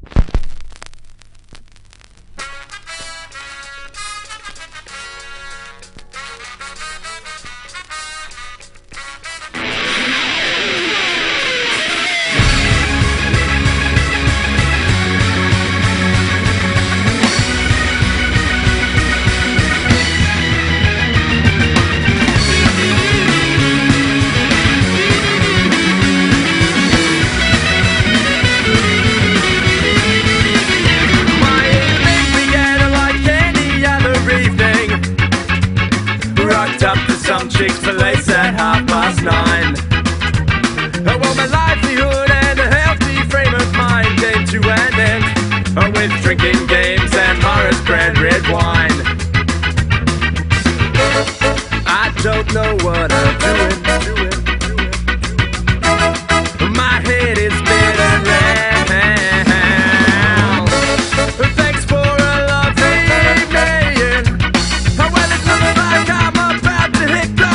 Some Chick-fil-A at 9:30. Well, my livelihood and a healthy frame of mind came to an end with drinking games and Morris brand red wine. I don't know what I'm doing. My head is spinning round. Thanks for a lovely evening. Well, it looks like I'm about to hit the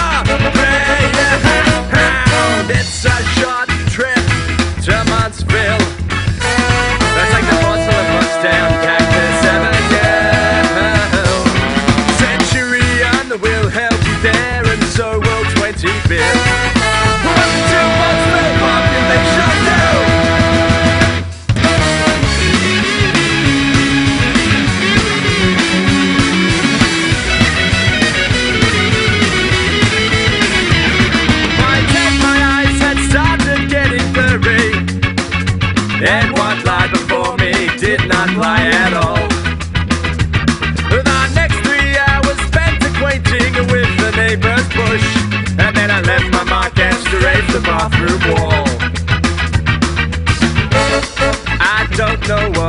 ground. It's a short trip to Munstville. That's like the Munstville and Mustang Cactus Avenue. Centurion will help you there, and so will 20 beer. Welcome to Munstville Population Zoo. And what lied before me did not lie at all. The next 3 hours spent acquainting with the neighbor's bush, and then I left my mark and strafed the bathroom wall. I don't know